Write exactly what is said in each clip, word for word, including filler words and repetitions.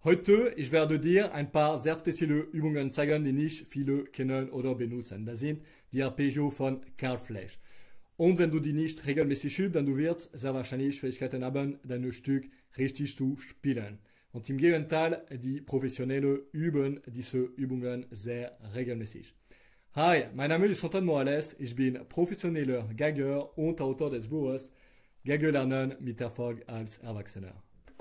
Heute, ich werde dir ein paar sehr spezielle Übungen zeigen, die nicht viele kennen oder benutzen. Das sind die Arpeggio von Karl Flesch. Und wenn du die nicht regelmäßig übst, dann du wirst sehr wahrscheinlich Schwierigkeiten haben, dein Stück richtig zu spielen. Und im Gegenteil, die Professionellen üben diese Übungen sehr regelmäßig. Hi, mein Name ist Antoine Morales, ich bin professioneller Geiger und Autor des Buches Geiger lernen mit Erfolg als Erwachsener.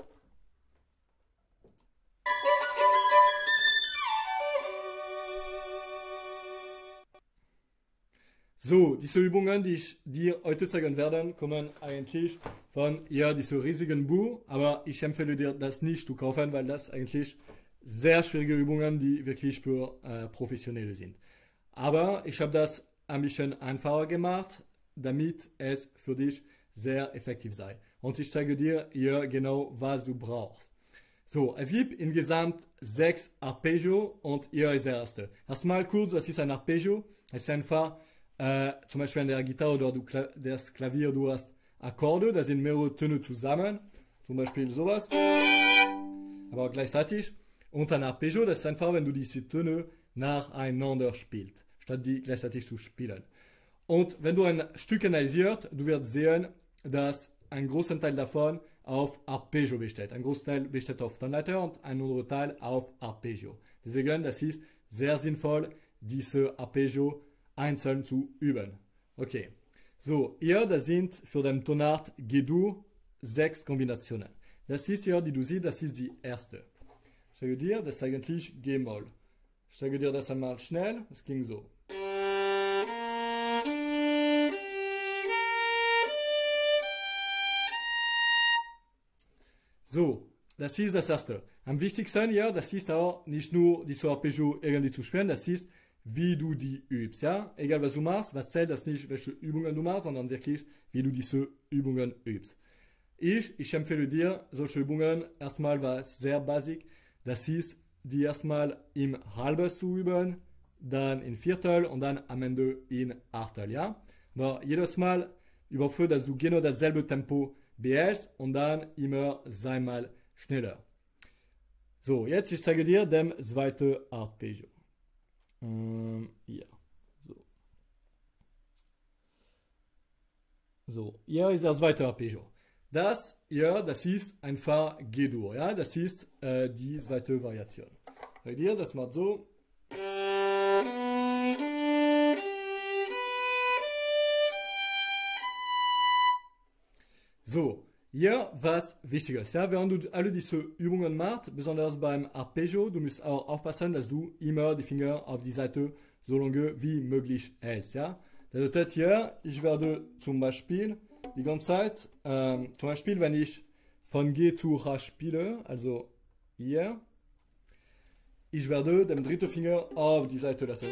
So, diese Übungen, die ich dir heute zeigen werde, kommen eigentlich von ja, diesem riesigen Buch, aber ich empfehle dir, das nicht zu kaufen, weil das eigentlich sehr schwierige Übungen, die wirklich für äh, Professionelle sind. Aber ich habe das ein bisschen einfacher gemacht, damit es für dich sehr effektiv sei. Und ich zeige dir hier genau, was du brauchst. So, es gibt insgesamt sechs Arpeggio und hier ist der erste. Erstmal kurz, was ist ein Arpeggio? Es ist einfach Äh, zum Beispiel an der Gitarre oder du Kla das Klavier, du hast Akkorde, da sind mehrere Töne zusammen, zum Beispiel sowas, aber gleichzeitig. Und ein Arpeggio, das ist einfach, wenn du diese Töne nacheinander spielst, statt die gleichzeitig zu spielen. Und wenn du ein Stück analysierst, du wirst sehen, dass ein großer Teil davon auf Arpeggio besteht. Ein großer Teil besteht auf Tonleiter und ein anderer Teil auf Arpeggio. Deswegen, das ist sehr sinnvoll, diese Arpeggio einzeln zu üben. Okay, so, hier, das sind für den Tonart G-Dur sechs Kombinationen. Das ist hier, die du siehst, das ist die erste. Ich sage dir, das ist eigentlich G-Moll. Ich sage dir das einmal schnell, es ging so. So, das ist das erste. Am wichtigsten hier, das ist auch nicht nur diese Arpeggio irgendwie zu spielen, das ist wie du die übst, ja? Egal was du machst, was zählt das nicht, welche Übungen du machst, sondern wirklich, wie du diese Übungen übst. Ich, ich empfehle dir solche Übungen, erstmal was sehr basic, das ist, die erstmal im Halbes zu üben, dann in Viertel und dann am Ende in Achtel, ja? Aber jedes Mal überprüfe, dass du genau dasselbe Tempo behältst und dann immer zweimal schneller. So, jetzt ich zeige dir den zweiten Arpeggio. Ähm, ja, so. So, hier ist das zweite Arpeggio. Das hier, das ist einfach G-Dur, ja, das ist äh, die zweite Variation. Bei dir, das macht so. So, hier was Wichtiges, ja, während du alle diese Übungen machst, besonders beim Arpeggio, du musst auch aufpassen, dass du immer die Finger auf die Seite so lange wie möglich hältst, ja. Das bedeutet hier, ich werde zum Beispiel die ganze Zeit, ähm, zum Beispiel, wenn ich von G zu H spiele, also hier, ich werde den dritten Finger auf die Seite lassen.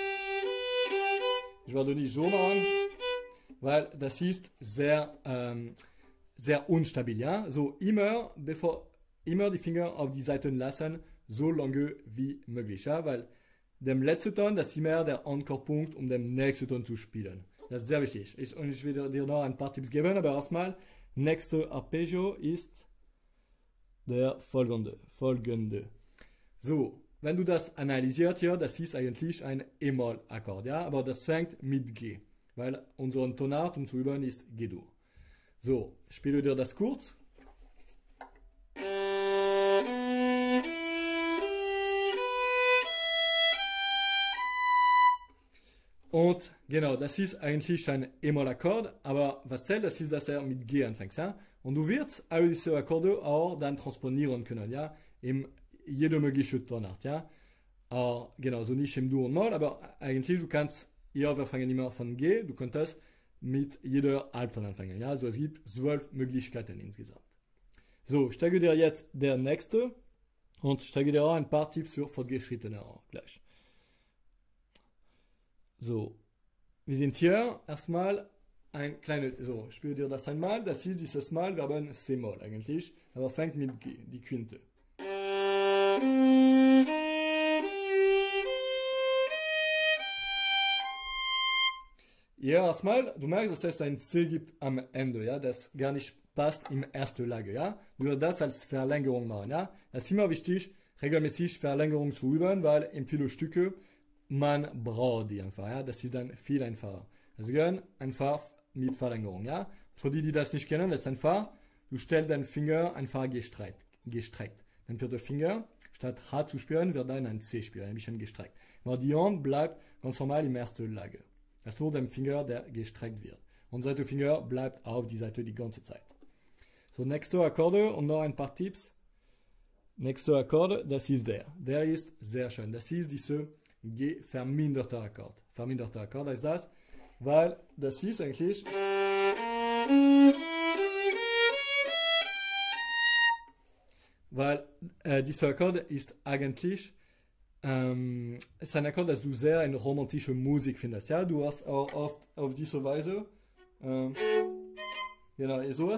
Ich werde nicht so machen, weil das ist sehr, ähm, sehr unstabil, ja. So immer, bevor, immer die Finger auf die Seiten lassen, so lange wie möglich, ja, weil dem letzten Ton, das ist immer der Ankerpunkt, um den nächsten Ton zu spielen. Das ist sehr wichtig. Ich, und ich will dir noch ein paar Tipps geben, aber erstmal, nächste Arpeggio ist der folgende. folgende. So, wenn du das analysierst hier, das ist eigentlich ein E-Moll-Akkord, ja, aber das fängt mit G, weil unsere Tonart, um zu üben, ist G-Dur. So, ich spiele dir das kurz. Und genau, das ist eigentlich ein E-Moll-Akkord, aber was zählt, das ist, dass er mit G anfängt, ja? Und du wirst alle diese Akkorde auch dann transponieren können, ja? In jede mögliche Tonart, ja? Uh, genau, so nicht im Dur und Moll, aber eigentlich, du kannst, hier, wir fangen immer von G, du könntest mit jeder Halbton anfangen, ja? Also es gibt zwölf Möglichkeiten insgesamt. So, ich zeige dir jetzt der nächste und ich zeige dir auch ein paar Tipps für Fortgeschrittene auch gleich. So, wir sind hier erstmal ein kleines, so, ich spiele dir das einmal, das ist dieses Mal, wir haben C-Moll eigentlich, aber fängt mit G, die Quinte. Hier erstmal, du merkst, dass es ein C gibt am Ende, ja, das gar nicht passt im ersten Lage, ja. Du wirst das als Verlängerung machen, ja. Es ist immer wichtig, regelmäßig Verlängerung zu üben, weil in vielen Stücke man braucht die einfach, ja. Das ist dann viel einfacher. Deswegen einfach mit Verlängerung, ja. Für die, die das nicht kennen, das ist einfach, du stellst deinen Finger einfach gestreckt. gestreckt. Dann wird der Finger, statt H zu spielen, wird dann ein C spielen, ein bisschen gestreckt. Aber die Hand bleibt ganz normal im ersten Lage. Das ist nur der Finger, der gestreckt wird. Und der Finger bleibt auf die Seite die ganze Zeit. So, nächste Akkorde und noch ein paar Tipps. Nächster Akkord, das ist der. Der ist sehr schön. Das ist dieser G verminderter Akkord. Verminderter Akkord ist das, weil das ist eigentlich weil äh, dieser Akkord ist eigentlich ähm, ist ein Akkord, das du sehr in romantischer Musik findest. Ja, du hast auch oft auf diese Weise ähm, genau sowas.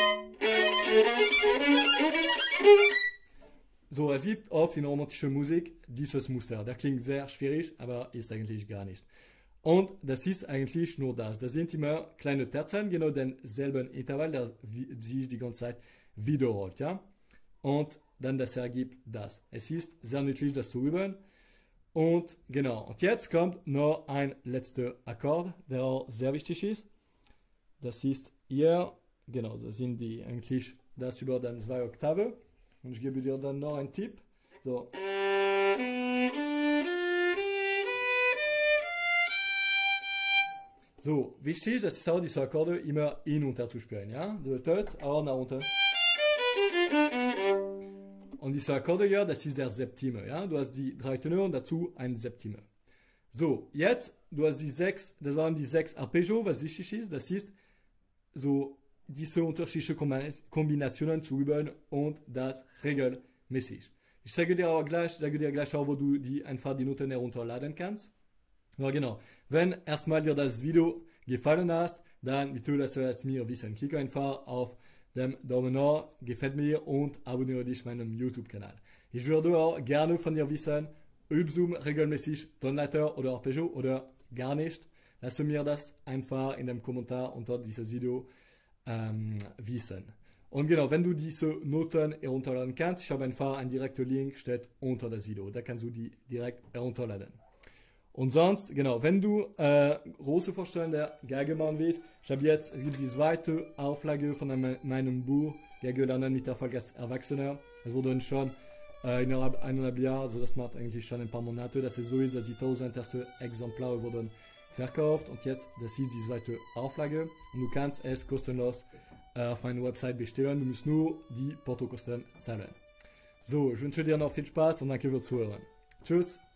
So, es gibt oft in romantischer Musik dieses Muster. Der klingt sehr schwierig, aber ist eigentlich gar nicht. Und das ist eigentlich nur das. Das sind immer kleine Terzen, genau denselben Intervall, der sich die ganze Zeit wiederholt. Ja? Und dann das ergibt das. Es ist sehr nützlich, das zu üben. Und genau, und jetzt kommt noch ein letzter Akkord, der auch sehr wichtig ist. Das ist hier, genau, das sind die eigentlich das über dann zwei Oktaven. Und ich gebe dir dann noch einen Tipp. So. So, wichtig, das ist auch diese Akkorde immer hin und her zu spielen. Ja? Das bedeutet auch nach unten. Und diese Akkorde hier, das ist der Septime. Ja? Du hast die drei Töne und dazu ein Septime. So, jetzt, du hast die sechs, das waren die sechs Arpeggio, was wichtig ist. Das ist so diese unterschiedlichen Kombinationen zu üben und das regelmäßig. Ich sage dir auch gleich, sage dir gleich auch, wo du die einfach die Noten herunterladen kannst. Ja, genau. Wenn erstmal dir das Video gefallen hat, dann bitte lass es mir wissen. Klicke einfach auf den Daumen nach, gefällt mir und abonniere dich meinem YouTube-Kanal. Ich würde auch gerne von dir wissen, übst du regelmäßig Tonleiter oder Arpeggio oder gar nicht? Lass mir das einfach in dem Kommentar unter dieses Video Ähm, wissen. Und genau, wenn du diese Noten herunterladen kannst, ich habe einfach einen direkten Link, steht unter das Video. Da kannst du die direkt herunterladen. Und sonst, genau, wenn du äh, große Vorstellungen der Geige machen willst, ich habe jetzt, es gibt die zweite Auflage von einem, meinem Buch, Geige lernen mit Erfolg als Erwachsener. Es wurde schon äh, innerhalb eineinhalb Jahren, also das macht eigentlich schon ein paar Monate, dass es so ist, dass die tausend ersten Exemplare wurden verkauft und jetzt, das ist die zweite Auflage und du kannst es kostenlos äh, auf meiner Website bestellen, du musst nur die Portokosten zahlen. So, ich wünsche dir noch viel Spaß und danke fürs Zuhören. Tschüss!